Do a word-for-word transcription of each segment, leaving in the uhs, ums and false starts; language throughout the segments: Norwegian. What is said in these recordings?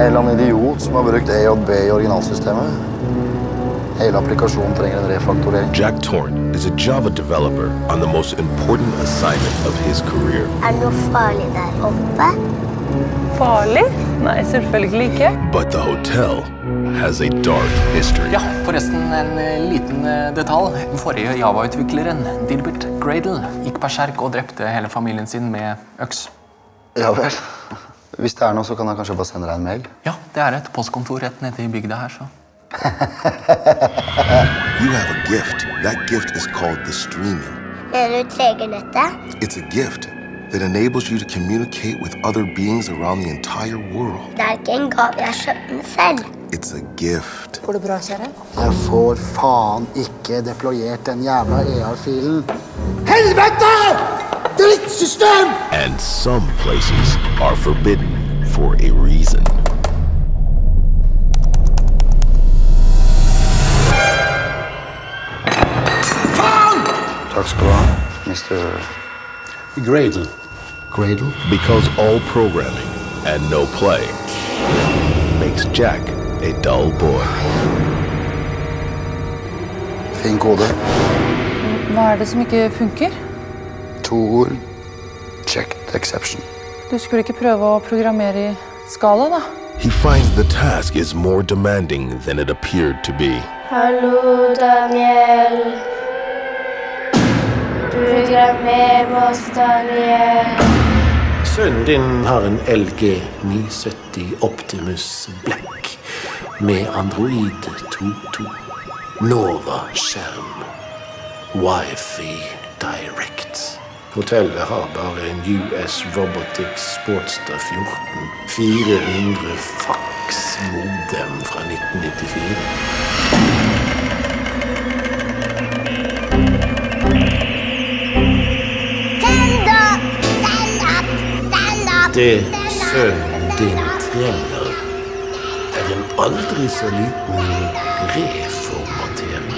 eller annen idiot som har brukt E J B i originalsystemet. Hele applikasjonen trenger en refaktorering. Jack Torrent is a Java developer on the most important assignment of his career. Er det noe farlig der oppe? Farlig? Nei, selvfølgelig ikke. But the hotel has a dark history. Ja, forresten en liten detalj. Den forrige Java-utvikleren, Dilbert Gradle, gikk berserk og drepte hele familien sin med øks. Ja vel. Hvis det er noe, så kan jeg kanskje bare sende deg en mail. Ja, det er et postkontor rett nede i bygda her, så. You have a gift. That gift is called the streaming. Mener du tregernettet? It's a gift that enables you to communicate with other beings around the entire world. Det er ikke en gave, jeg har kjøpt den selv. It's a gift. Går det bra, kjære? Jeg får faen ikke deployert den jævla E R-filen. Helvete! Drittsystem! And some places are forbidden for a reason. Takk skal du ha, mister Gradle. Gradle? Because all programming and no play makes Jack a dull boy. Fin kode. Hva er det som ikke funker? To ord. Checked exception. Du skulle ikke prøve å programmere i skala, da? He finds the task is more demanding than it appeared to be. Hallo, Daniel. Programmer oss, Daniel. Sønnen din har en L G ni sytti Optimus Black med Android to to. Nova-skjerm. Wi-Fi Direct. Hotellet har bare en U S Robotics Sportster fjorten. fire hundre fax modem fra nitten nittifire. Det sønnen din trenger, er en aldri så liten reformatering.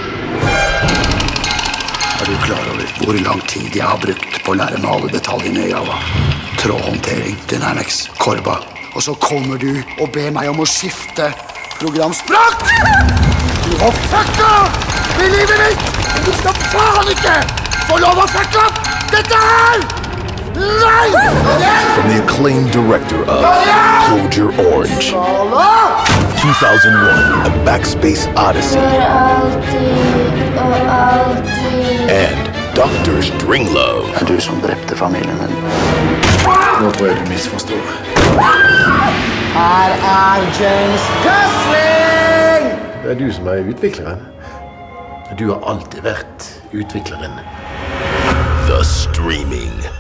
Er du klar over hvor lang tid jeg har brukt på å lære meg alle detaljene i Java? Trådhåndtering, Dynamics, Korba. Og så kommer du og ber meg om å skifte programspråk! Du har fucka med livet mitt! Du skal faen ikke få lov å fucka dette her! Nei! From the acclaimed director of Hold Your Orange, two thousand one, A Backspace Odyssey, and Doctor Stringlove. Det er du som drepte familien min. Nå tror jeg du misforstår. Her er James Gosling! Det er du som er utvikleren. Du har alltid vært utvikleren. The Streaming.